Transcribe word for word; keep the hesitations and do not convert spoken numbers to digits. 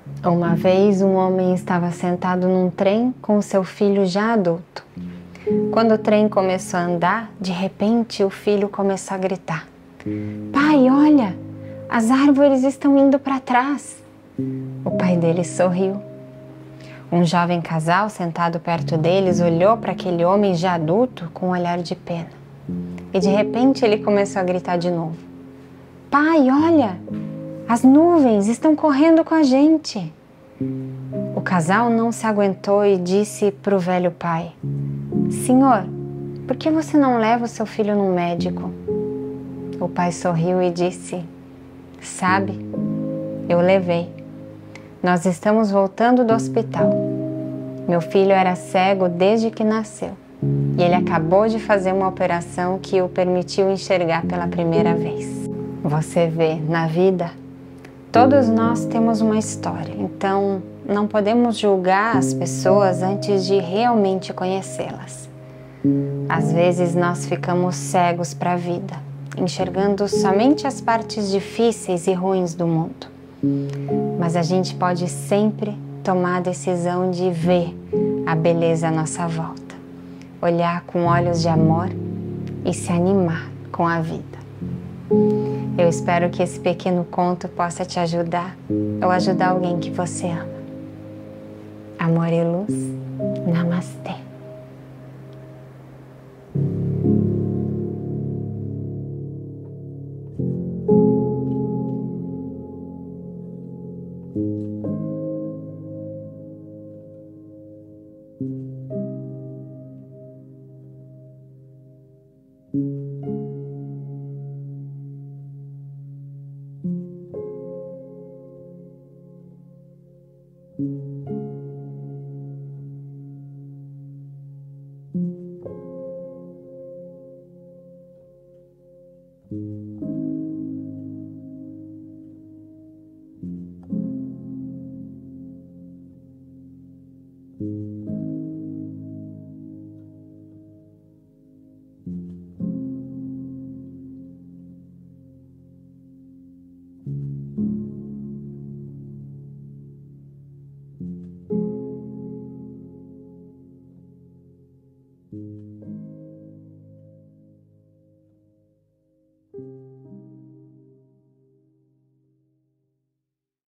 Uma vez um homem estava sentado num trem com seu filho já adulto. Quando o trem começou a andar, de repente o filho começou a gritar: "Pai, olha! As árvores estão indo para trás!" O pai dele sorriu. Um jovem casal sentado perto deles olhou para aquele homem já adulto com um olhar de pena. E de repente ele começou a gritar de novo: "Pai, olha! As nuvens estão correndo com a gente!" O casal não se aguentou e disse para o velho pai: "Senhor, por que você não leva o seu filho num médico?" O pai sorriu e disse: "Sabe, eu levei. Nós estamos voltando do hospital. Meu filho era cego desde que nasceu e ele acabou de fazer uma operação que o permitiu enxergar pela primeira vez." Você vê, na vida, todos nós temos uma história, então não podemos julgar as pessoas antes de realmente conhecê-las. Às vezes nós ficamos cegos para a vida, enxergando somente as partes difíceis e ruins do mundo. Mas a gente pode sempre tomar a decisão de ver a beleza à nossa volta, olhar com olhos de amor e se animar com a vida. Eu espero que esse pequeno conto possa te ajudar ou ajudar alguém que você ama. Amor e luz. Namastê.